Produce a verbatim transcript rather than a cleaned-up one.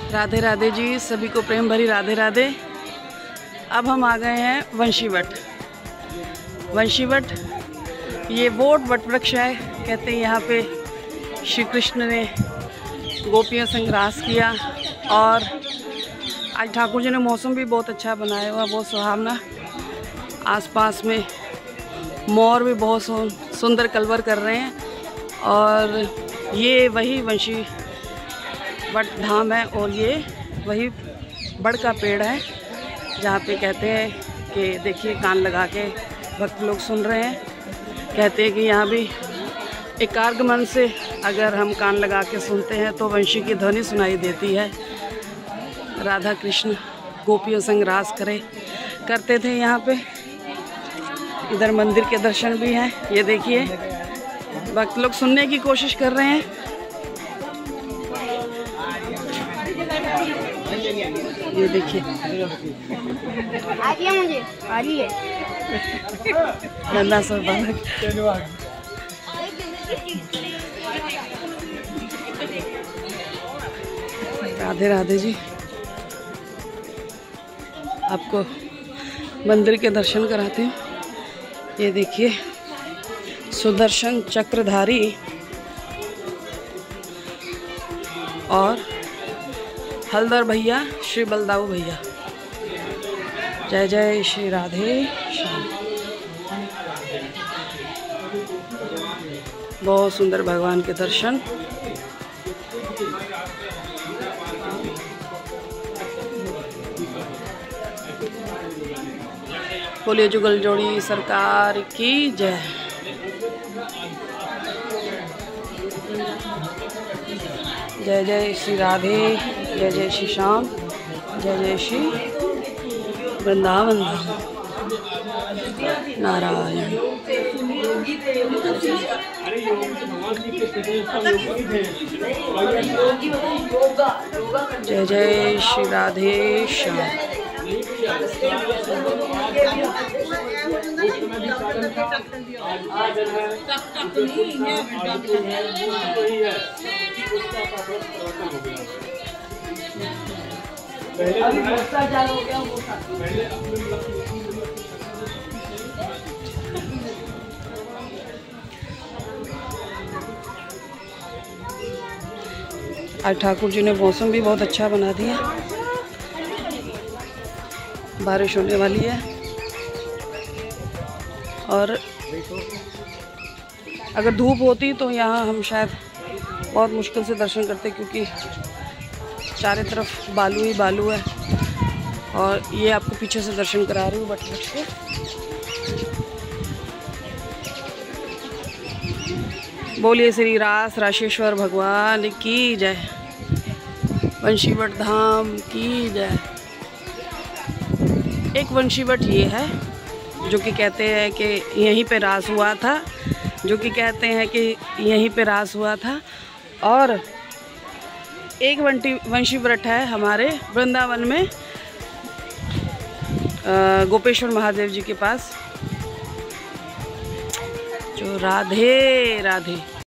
राधे राधे जी, सभी को प्रेम भरी राधे राधे। अब हम आ गए हैं वंशीवट। वंशीवट ये वोट वट वृक्ष है, कहते हैं यहाँ पे श्री कृष्ण ने गोपियों संग रास किया। और आज ठाकुर जी ने मौसम भी बहुत अच्छा बनाया हुआ, बहुत सुहावना। आसपास में मोर भी बहुत सुंदर कलवर कर रहे हैं। और ये वही वंशी वट धाम है और ये वही बड़ का पेड़ है जहाँ पे कहते हैं कि देखिए कान लगा के भक्त लोग सुन रहे हैं। कहते हैं कि यहाँ भी एकाग्र मन से अगर हम कान लगा के सुनते हैं तो वंशी की ध्वनि सुनाई देती है। राधा कृष्ण गोपियों संग रास करे करते थे यहाँ पे। इधर मंदिर के दर्शन भी हैं, ये देखिए भक्त लोग सुनने की कोशिश कर रहे हैं। ये देखिए आ गया, मुझे आ रही है नन्ना सर बालक। राधे राधे जी, आपको मंदिर के दर्शन कराते हैं। ये देखिए सुदर्शन चक्रधारी और हलदर भैया श्री बलदाऊ भैया। जय जय श्री राधे श्याम। बहुत सुंदर भगवान के दर्शन। बोलिए जुगल जोड़ी सरकार की जय। जय जय श्री राधे, जय जय श्री श्याम, जय जय श्री वृंदावन नारायण। जय जय श्री राधे श्याम। आज ठाकुर जी ने मौसम भी बहुत अच्छा बना दिया, बारिश होने वाली है। और अगर धूप होती तो यहाँ हम शायद बहुत मुश्किल से दर्शन करते, क्योंकि चारों तरफ बालू ही बालू है। और ये आपको पीछे से दर्शन करा रही हूँ बट वृक्ष के। बोलिए श्री रास राशेश्वर भगवान की जय, वंशीवट धाम की जय। एक वंशीवट ये है जो कि कहते हैं कि यहीं पे रास हुआ था, जो कि कहते हैं कि यहीं पे रास हुआ था। और एक वंटी वंशीवट है हमारे वृंदावन में गोपेश्वर महादेव जी के पास। जो राधे राधे।